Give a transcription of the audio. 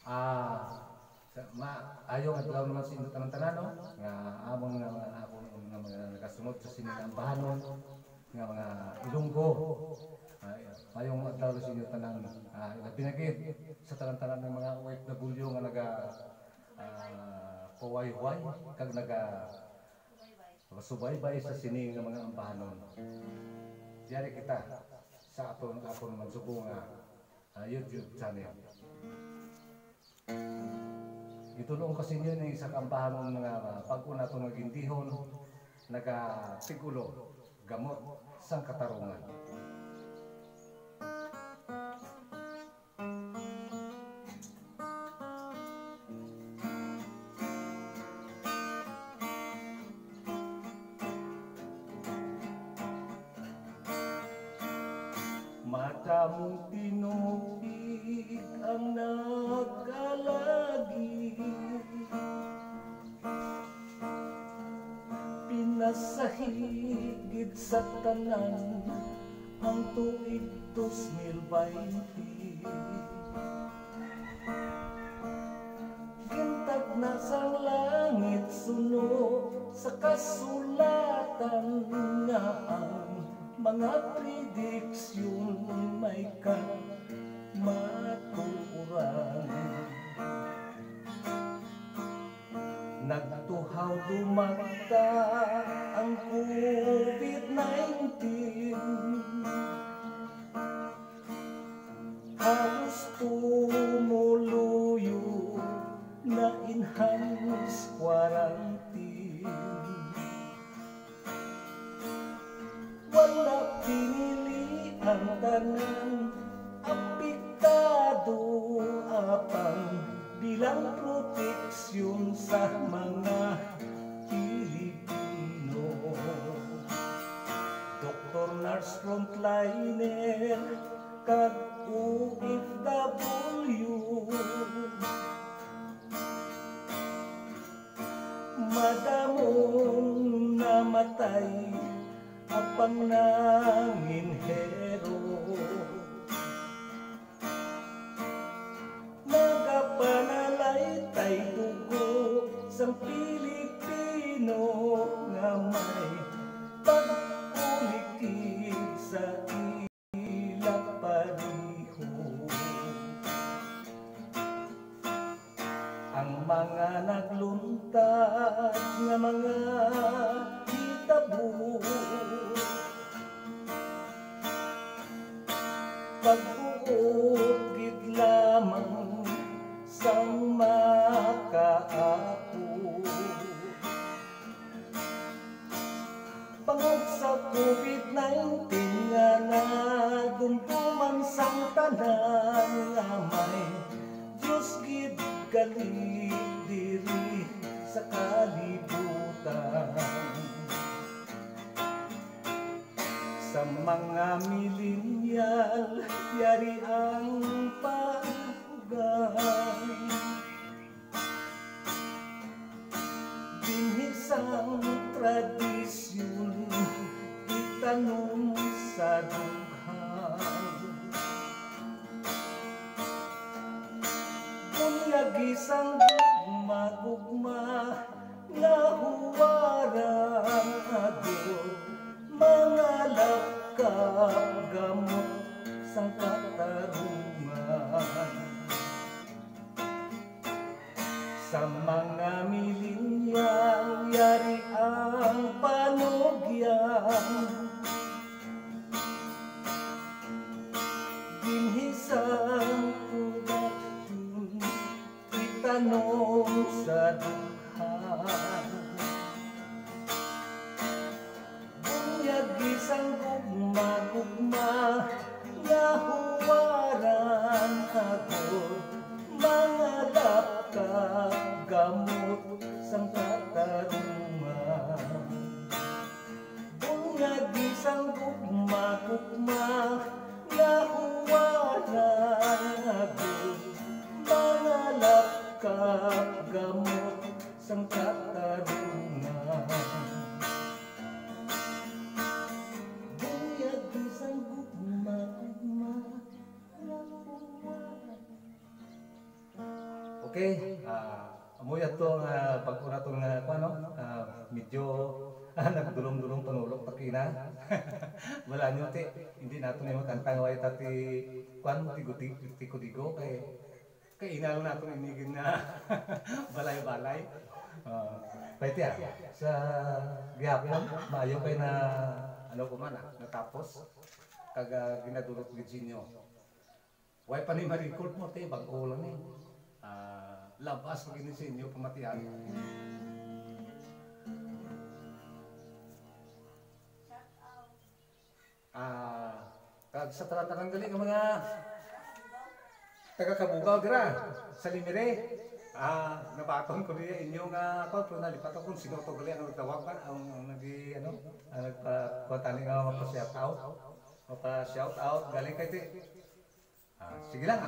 Ayaw at law naman sa tanan-tanan no nga among nga mga ako nga mga nakasunod sa sinilambahanon nga mga Ilonggo. Mayong adlaw sa inyo tanan pinagid sa tanan-tanan ng mga OFW nga naga pawayway kag naga subaybay sa sini nga mga ambahanon. Diyari kita sa aton magsubo nga YouTube channel. Itulong kasi niyo ng isang ambahanon nga pag-una itong nagintihon nagatigulo gamot sang katarungan. Madamong tinupig ang nagkalagi, pinasahigid sa tanan ang tuig 2020. Gintag na sa langit suno sa kasulatan nga ang mga prediksyon may kamaturan. Nagtuhaw dumagta ang COVID-19, halos tumuluyo na enhanced quarantine. Wala pinili ang tanan, apektado apang bilang proteksyon sa mga Pilipino. Doktor, nurse, frontliner, kag OFW, madamong namatay apang nangin hero. Nagapanalay dugo sang Pilipino nga may pag-ulikid sa ila pariho. Ang mga nagluntad nga mga hitabo, pagbuod gid lamang sang makaapo. Pangod sa COVID-19 nga nadumduman sang tanan nga may Diyos gid gali diri sa kalibutan. Sa mga millennial, yari ang pagugay. Binisang tradisyon, itanong sa dughaw. Bunyag isang gugma-gugma, nahuwarang agod, mga lakap gamot sang katarungan. Sa mga millennial, yari ang panugyan. Dinhisang production, itanong sa dughan. Isang gugma-gugma, nahuwaran agod, mga lapkap gamot sang katarungan. Bunyag isang gugma-gugma, nahuwaran agod, mga lapkap gamot sang katarungan. Gugma-gugma, nahuwaran Okay, amoy ato nga pag-una to nga kuno, medyo nagdulong-dulong panulok takina. Wala nyo ti, hindi nato ni makanta nga way tati kuan tigo-tigo kay inalo nato inigin na balay-balay. Pwede sa gihapon maayo kay na ano ko man natapos kag ginadulot gid sinyo. Way pa ni ma-record mo te bag-o lang ni. Labas pag ini sa inyo pamatian. Kag sa tarantarang gali ng mga taga-Kabugaw dira sa Limire. Nabaton ko niya inyo nga ako pero nalipat ako kung sino to gali ang nagtawag ba ang nagi ano nagpatani nga mapa-shout out galing kay ti. Sige lang